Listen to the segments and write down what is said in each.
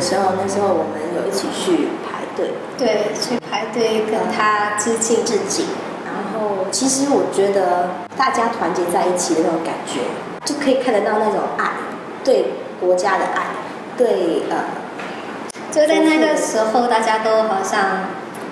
时候，那时候我们有一起去排队， 对，去排队跟他致敬。 然后其实我觉得大家团结在一起的那种感觉，就可以看得到那种爱，对国家的爱，对就在那个时候，大家都好像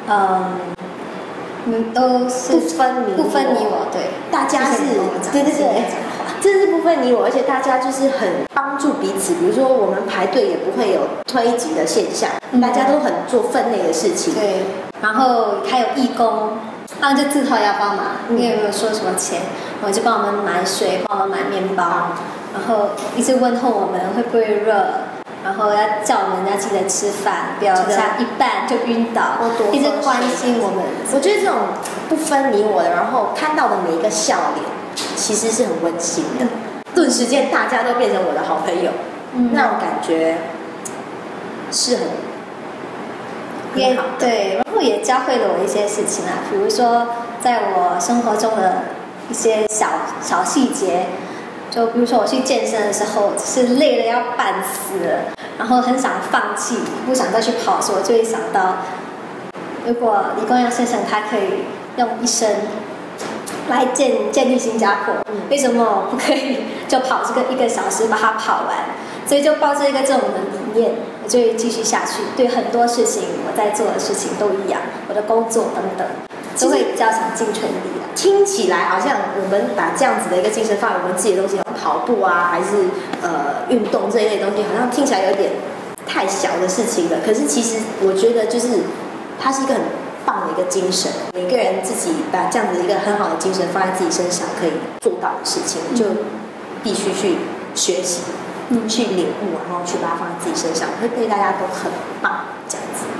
都是不分你我， 对， 大家是对，真是不分你我，而且大家就是很帮助彼此。比如说我们排队也不会有推挤的现象，大家都很做分内的事情。 对，然后还有义工，他们就自掏腰包嘛，因为没有说什么钱，我就帮我们买水，帮我们买面包，然后一直问候我们会不会热。然后要叫我们要记得吃饭，不要下一半就晕倒，一直关心我们。 我觉得这种不分你我的，然后看到的每一个笑脸，其实是很温馨的。顿时间大家都变成我的好朋友，那种感觉是很好的。 对，然后也教会了我一些事情啊，比如说在我生活中的一些小细节。就比如说我去健身的时候，是累得要半死了，然后很想放弃，不想再去跑的时候，我就会想到，如果李光耀先生他可以用一生来建立新加坡，为什么不可以就跑这个1个小时把它跑完？所以就抱着一个这种的理念，我就会继续下去。对很多事情我在做的事情都一样，我的工作等等，都会比较想尽全力。 听起来好像我们把这样子的一个精神放在我们自己的东西，跑步啊，还是运动这一类东西，好像听起来有点太小的事情了。可是其实我觉得，就是它是一个很棒的一个精神。每个人自己把这样子一个很好的精神放在自己身上，可以做到的事情，就必须去学习，去领悟，然后去把它放在自己身上，会对大家都很棒，这样子。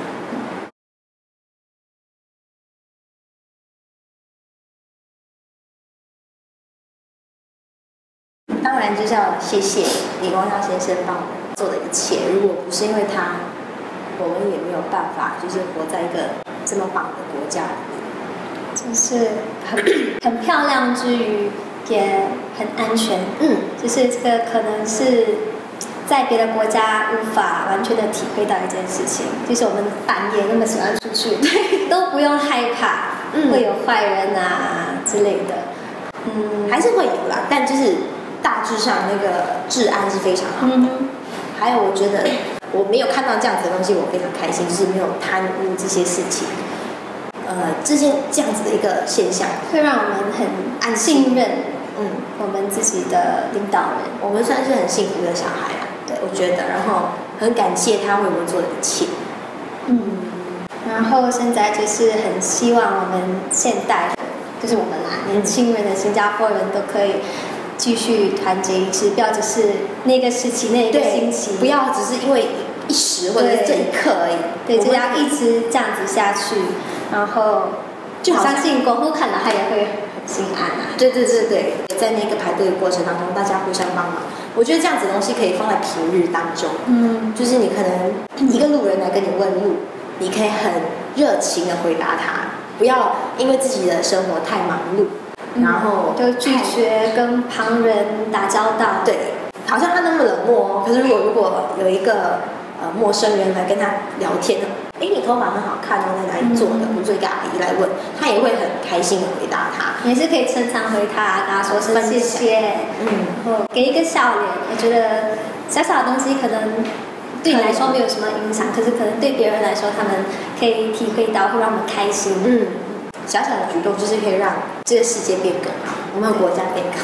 当然就是要谢谢李光耀先生帮我们做的一切，如果不是因为他，我们也没有办法就是活在一个这么棒的国家里面， 就是很漂亮之余也很安全。就是这个可能是在别的国家无法完全的体会到一件事情，就是我们半夜那么喜欢出去，都不用害怕会有坏人啊之类的。 还是会有啦，但就是大致上那个治安是非常好的。还有我觉得我没有看到这样子的东西，我非常开心，就是没有贪污这些事情。这样子的一个现象， 会让我们很信任我们自己的领导人。 我们算是很幸福的小孩啊，对，我觉得，然后很感谢他为我们做的一切。 然后现在就是很希望我们现代人，就是我们年轻人的新加坡人都可以继续团结一致，不要只是那个时期那一个星期， 不要只是因为一时或者是这一刻而已。 对，就要一直这样子下去，然后就相信国父看了他也会很心安啊。 对，在那个排队的过程当中，大家互相帮忙，我觉得这样子的东西可以放在平日当中。就是你可能一个路人来跟你问路，你可以很热情的回答他，不要因为自己的生活太忙碌。然后就拒绝跟旁人打交道。 对，好像他那么冷漠哦。可是如果有一个陌生人来跟他聊天，你头发很好看哦，在哪里做的？或者一个阿姨来问，他也会很开心的回答他。 也是可以称赞回他，跟他说声谢谢，然后给一个笑脸。我觉得小小的东西可能对你来说没有什么影响，可是可能对别人来说，他们可以体会到，会让我们开心。 小小的举动就是可以让这个世界变更好，我们国家变更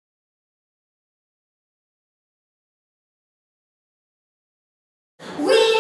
好。We